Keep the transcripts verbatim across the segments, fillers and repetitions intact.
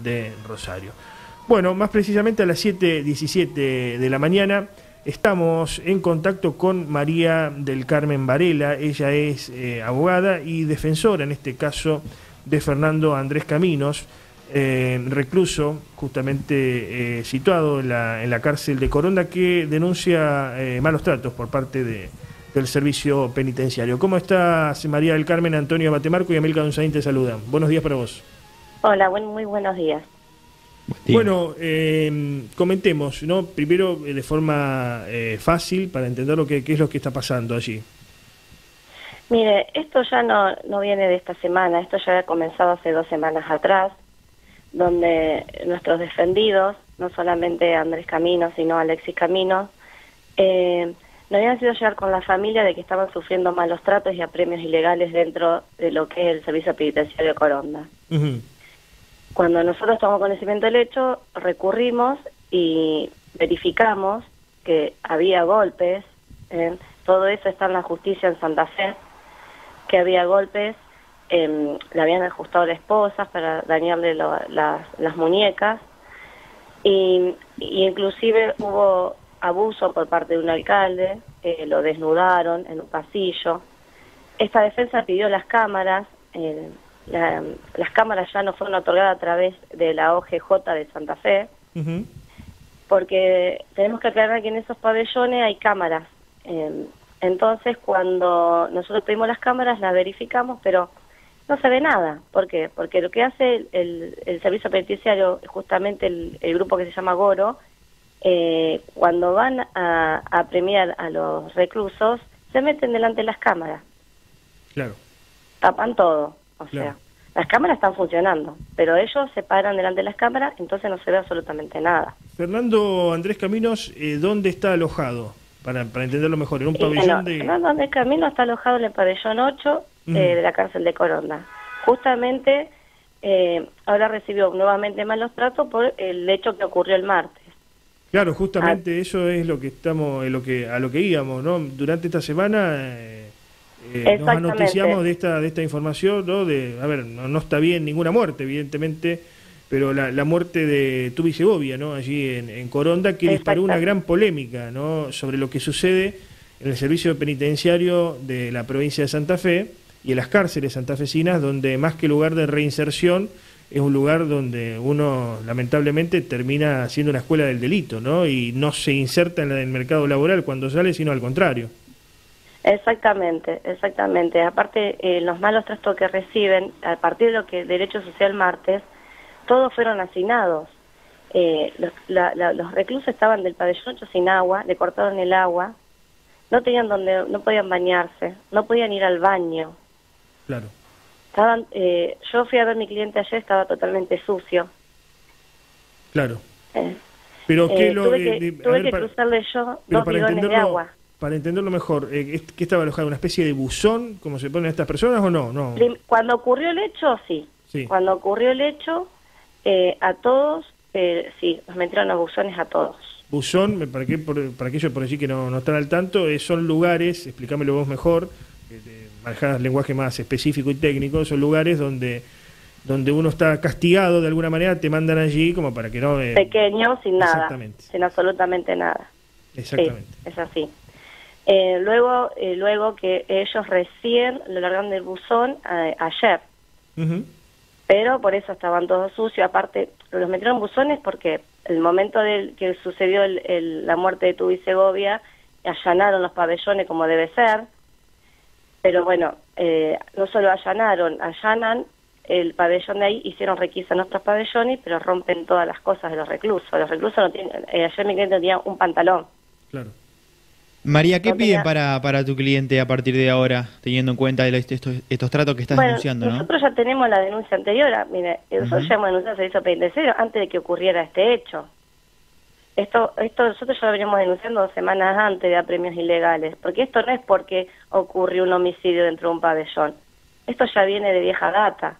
de Rosario. Bueno, más precisamente a las siete diecisiete de la mañana estamos en contacto con María del Carmen Varela. Ella es eh, abogada y defensora, en este caso, de Fernando Andrés Caminos, eh, recluso, justamente eh, situado en la, en la cárcel de Coronda, que denuncia eh, malos tratos por parte de, del servicio penitenciario. ¿Cómo estás, María del Carmen? Antonio Batemarco y Amilcar Donzaín te saludan. Buenos días para vos. Hola, buen, muy buenos días. Bueno, eh, comentemos, ¿no? Primero, eh, de forma eh, fácil, para entender lo que qué es lo que está pasando allí. Mire, esto ya no, no viene de esta semana, esto ya ha comenzado hace dos semanas atrás, donde nuestros defendidos, no solamente Andrés Caminos, sino Alexis Caminos, eh, nos habían sido llegar con la familia de que estaban sufriendo malos tratos y apremios ilegales dentro de lo que es el servicio penitenciario de Coronda. Uh-huh. Cuando nosotros tomamos conocimiento del hecho, recurrimos y verificamos que había golpes, ¿eh? Todo eso está en la justicia en Santa Fe, que había golpes, eh, le habían ajustado a la esposa para dañarle lo, las, las muñecas, y, y inclusive hubo abuso por parte de un alcalde, eh, lo desnudaron en un pasillo. Esta defensa pidió las cámaras, eh, La, las cámaras ya no fueron otorgadas a través de la O G J de Santa Fe, uh-huh. porque tenemos que aclarar que en esos pabellones hay cámaras. Eh, entonces, cuando nosotros pedimos las cámaras, las verificamos, pero no se ve nada. ¿Por qué? Porque lo que hace el, el, el servicio penitenciario, justamente el, el grupo que se llama Goro, eh, cuando van a, a premiar a los reclusos, se meten delante de las cámaras. Claro. Tapan todo. O claro. sea, las cámaras están funcionando, pero ellos se paran delante de las cámaras, entonces no se ve absolutamente nada. Fernando Andrés Caminos, eh, ¿dónde está alojado? Para, para entenderlo mejor, en un pabellón no, de... Fernando Andrés Caminos está alojado en el pabellón ocho uh-huh. eh, de la cárcel de Coronda. Justamente, eh, ahora recibió nuevamente malos tratos por el hecho que ocurrió el martes. Claro, justamente ah. eso es lo que estamos, lo que a lo que íbamos, ¿no? Durante esta semana... Eh... Eh, nos anoticiamos de esta de esta información, ¿no? De, a ver, no, no está bien ninguna muerte, evidentemente, pero la, la muerte de Tubi Segovia, ¿no? Allí en, en Coronda, que disparó una gran polémica, ¿no? Sobre lo que sucede en el servicio penitenciario de la provincia de Santa Fe y en las cárceles santafesinas, donde más que lugar de reinserción es un lugar donde uno lamentablemente termina siendo una escuela del delito, ¿no? Y no se inserta en el mercado laboral cuando sale, sino al contrario. Exactamente, exactamente. Aparte, eh, los malos tratos que reciben, a partir de lo que Derecho Social martes, todos fueron asignados. Eh, los, la, la, los reclusos estaban del pabellón ocho sin agua, le cortaron el agua, no tenían donde, no podían bañarse, no podían ir al baño. Claro. Estaban, eh, yo fui a ver a mi cliente ayer, estaba totalmente sucio. Claro. Eh, pero qué eh, lo, tuve que, eh, tuve ver, que para, cruzarle yo dos bidones de agua. Para entenderlo mejor, eh, ¿qué estaba alojado? ¿Una especie de buzón, como se ponen estas personas, o no? no? Cuando ocurrió el hecho, sí. sí. Cuando ocurrió el hecho, eh, a todos, eh, sí, nos metieron a buzones a todos. Buzón, para, qué, por, para aquellos por decir que no, no están al tanto, eh, son lugares, explícamelo vos mejor, eh, manejás lenguaje más específico y técnico, son lugares donde donde uno está castigado de alguna manera, te mandan allí como para que no... Eh, Pequeño, sin nada, sin absolutamente nada. Exactamente. Sí, es así. Eh, luego eh, luego que ellos recién lo largaron del buzón eh, ayer, uh-huh. pero por eso estaban todos sucios. Aparte, los metieron en buzones porque el momento del que sucedió el, el, la muerte de Tubi Segovia, allanaron los pabellones como debe ser, pero bueno, eh, no solo allanaron, allanan el pabellón de ahí, hicieron requisa en otros pabellones, pero rompen todas las cosas de los reclusos. Los reclusos no tienen, eh, ayer mi cliente tenía un pantalón. Claro. María, ¿qué piden para, para tu cliente a partir de ahora, teniendo en cuenta estos, estos tratos que estás bueno, denunciando, ¿no? Nosotros ya tenemos la denuncia anterior. Mire, nosotros uh-huh. ya hemos denunciado al servicio penitenciario antes de que ocurriera este hecho. Esto, esto nosotros ya lo veníamos denunciando dos semanas antes de apremios ilegales, porque esto no es porque ocurrió un homicidio dentro de un pabellón. Esto ya viene de vieja data.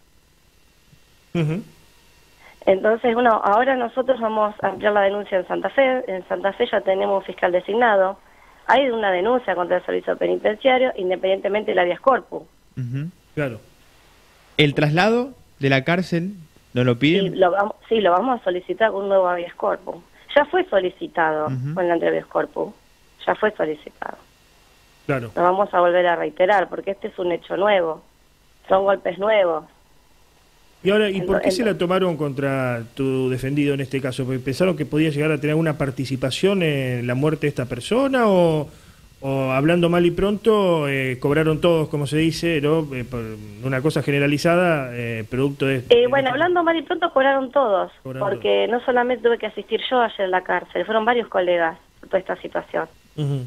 Uh-huh. Entonces, bueno, ahora nosotros vamos a ampliar la denuncia en Santa Fe. En Santa Fe ya tenemos un fiscal designado. Hay una denuncia contra el servicio penitenciario, independientemente del habeas corpus. Uh-huh. Claro. ¿El traslado de la cárcel ¿No lo piden? Sí, lo vamos, sí, lo vamos a solicitar con un nuevo habeas corpus. Ya fue solicitado uh-huh. con el anterior habeas corpus. Ya fue solicitado. Claro. Lo vamos a volver a reiterar porque este es un hecho nuevo. Son golpes nuevos. Y ahora, ¿y por qué se la tomaron contra tu defendido en este caso? ¿Porque pensaron que podía llegar a tener alguna participación en la muerte de esta persona o, o hablando mal y pronto, eh, cobraron todos, como se dice, ¿no? Eh, por una cosa generalizada, eh, producto de... Eh, bueno, hablando mal y pronto cobraron todos, cobraron porque todos. No solamente tuve que asistir yo ayer en la cárcel, fueron varios colegas por toda esta situación. Uh-huh.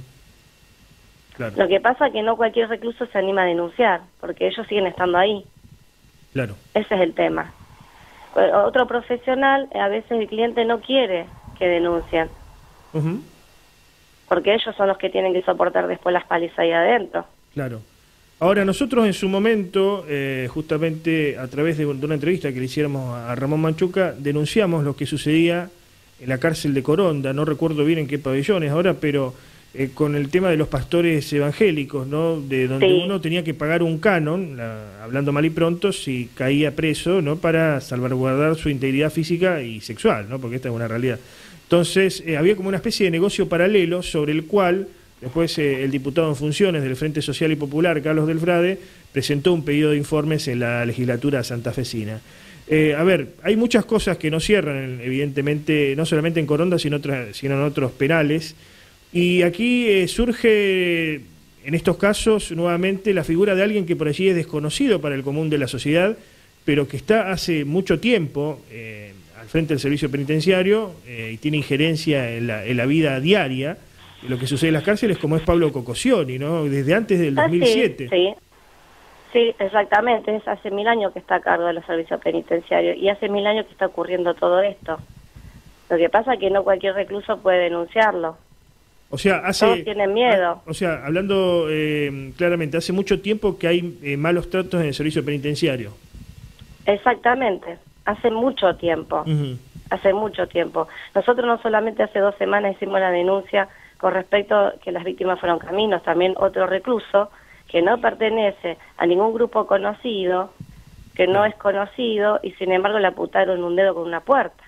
Claro. Lo que pasa es que no cualquier recluso se anima a denunciar, porque ellos siguen estando ahí. Claro. Ese es el tema. Otro profesional, a veces el cliente no quiere que denuncien. Uh-huh. Porque ellos son los que tienen que soportar después las palizas ahí adentro. Claro. Ahora, nosotros en su momento, eh, justamente a través de, de una entrevista que le hiciéramos a Ramón Manchuca, denunciamos lo que sucedía en la cárcel de Coronda, no recuerdo bien en qué pabellones ahora, pero... Eh, con el tema de los pastores evangélicos, ¿no? De donde sí. uno tenía que pagar un canon, la, hablando mal y pronto, si caía preso, ¿no? Para salvaguardar su integridad física y sexual, ¿no? Porque esta es una realidad. Entonces, eh, había como una especie de negocio paralelo sobre el cual, después eh, el diputado en funciones del Frente Social y Popular, Carlos Delfrade, presentó un pedido de informes en la legislatura santafesina. Eh, a ver, hay muchas cosas que no cierran, evidentemente, no solamente en Coronda, sino, otras, sino en otros penales. Y aquí eh, surge, en estos casos, nuevamente la figura de alguien que por allí es desconocido para el común de la sociedad, pero que está hace mucho tiempo eh, al frente del servicio penitenciario eh, y tiene injerencia en la, en la vida diaria de lo que sucede en las cárceles, como es Pablo Cocosioni, ¿no? Desde antes del dos mil siete. Ah, sí, sí, sí, exactamente. Es hace mil años que está a cargo de los servicios penitenciarios y hace mil años que está ocurriendo todo esto. Lo que pasa es que no cualquier recluso puede denunciarlo. O sea, hace, todos tienen miedo. O sea, hablando eh, claramente, hace mucho tiempo que hay eh, malos tratos en el servicio penitenciario. Exactamente, hace mucho tiempo, uh-huh. hace mucho tiempo. Nosotros no solamente hace dos semanas hicimos la denuncia con respecto a que las víctimas fueron caminos, también otro recluso que no pertenece a ningún grupo conocido, que no es conocido y sin embargo le apuntaron un dedo con una puerta.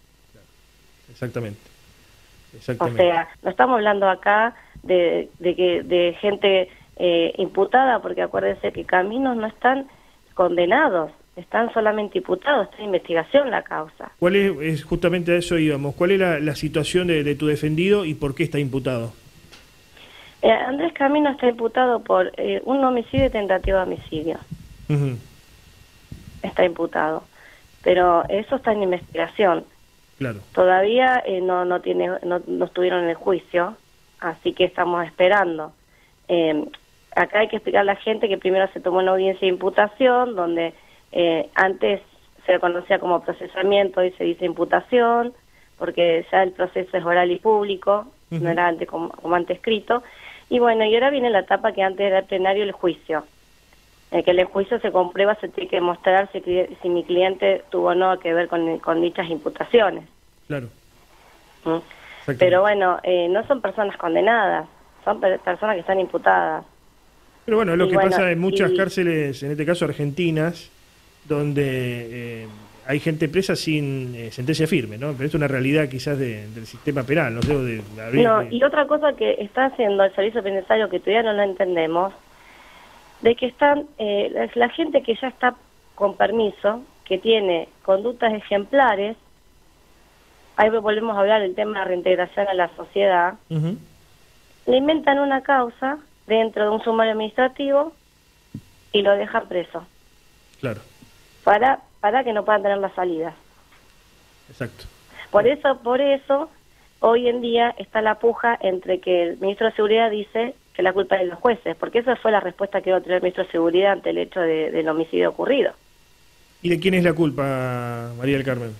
Exactamente. O sea, no estamos hablando acá de, de que de gente eh, imputada, porque acuérdense que Caminos no están condenados, están solamente imputados, está en investigación la causa. ¿Cuál es, es justamente a eso íbamos, cuál es la, la situación de, de tu defendido y por qué está imputado? Eh, Andrés Caminos está imputado por eh, un homicidio y tentativa de homicidio. Uh-huh. Está imputado, pero eso está en investigación. Claro. Todavía eh, no no tiene no, no estuvieron en el juicio, así que estamos esperando. Eh, acá hay que explicar a la gente que primero se tomó una audiencia de imputación, donde eh, antes se le conocía como procesamiento y se dice imputación, porque ya el proceso es oral y público, uh-huh. no era antes como, como antes escrito. Y bueno, y ahora viene la etapa que antes era el plenario, el juicio. En que en el juicio se comprueba, se tiene que demostrar si, si mi cliente tuvo o no que ver con, con dichas imputaciones. Claro. ¿Mm? Pero bueno, eh, no son personas condenadas, son per personas que están imputadas. Pero bueno, es lo y que bueno, pasa en muchas y... cárceles, en este caso argentinas, donde eh, hay gente presa sin eh, sentencia firme, ¿no? Pero esto es una realidad quizás de, del sistema penal, no sé, de, de No, de... y otra cosa que está haciendo el servicio penitenciario que todavía no lo entendemos, de que están eh, la, la gente que ya está con permiso, que tiene conductas ejemplares, ahí volvemos a hablar del tema de reintegración a la sociedad, uh-huh. le inventan una causa dentro de un sumario administrativo y lo dejan preso. Claro. Para para que no puedan tener la salida. Exacto. Por eso, por eso, hoy en día está la puja entre que el ministro de Seguridad dice que la culpa es de los jueces, porque esa fue la respuesta que iba a tener el ministro de Seguridad ante el hecho de, del homicidio ocurrido. ¿Y de quién es la culpa, María del Carmen?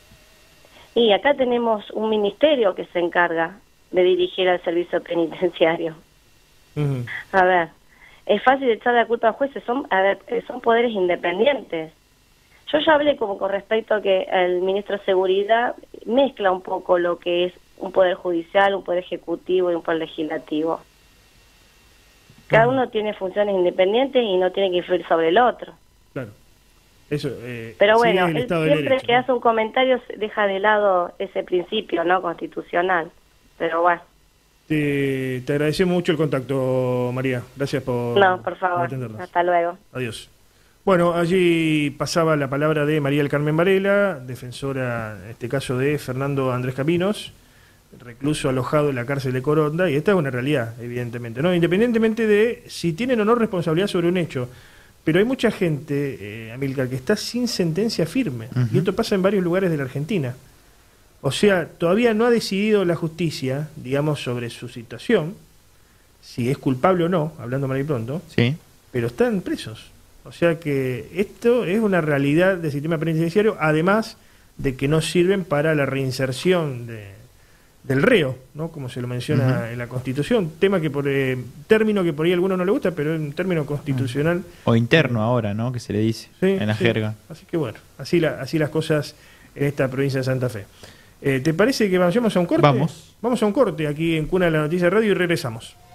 Y acá tenemos un ministerio que se encarga de dirigir al servicio penitenciario. Uh-huh. A ver, es fácil echar la culpa a jueces, son, a ver, son poderes independientes. Yo ya hablé como con respecto a que el ministro de Seguridad mezcla un poco lo que es un poder judicial, un poder ejecutivo y un poder legislativo. Cada uno tiene funciones independientes y no tiene que influir sobre el otro. Claro. Eso, eh, Pero bueno, el él Estado de siempre Derecho, que ¿no? hace un comentario deja de lado ese principio, ¿no? Constitucional. Pero bueno. Te, te agradecemos mucho el contacto, María. Gracias por, No, por favor. por atendernos. Hasta luego. Adiós. Bueno, allí pasaba la palabra de María del Carmen Varela, defensora, en este caso, de Fernando Andrés Caminos, recluso alojado en la cárcel de Coronda, y esta es una realidad, evidentemente, ¿no? Independientemente de si tienen o no responsabilidad sobre un hecho. Pero hay mucha gente, eh, Amílcar, que está sin sentencia firme. Uh-huh. Y esto pasa en varios lugares de la Argentina. O sea, todavía no ha decidido la justicia, digamos, sobre su situación, si es culpable o no, hablando mal y pronto, sí. Pero están presos. O sea que esto es una realidad del sistema penitenciario, además de que no sirven para la reinserción de, del reo, ¿no? Como se lo menciona uh-huh. en la Constitución, tema que por eh, término que por ahí a algunos no le gusta, pero es un término constitucional. O interno ahora, ¿no? Que se le dice sí, en la sí. jerga. Así que bueno, así, la, así las cosas en esta provincia de Santa Fe. Eh, ¿Te parece que vayamos a un corte? Vamos. Vamos a un corte aquí en Cuna de la Noticia Radio y regresamos.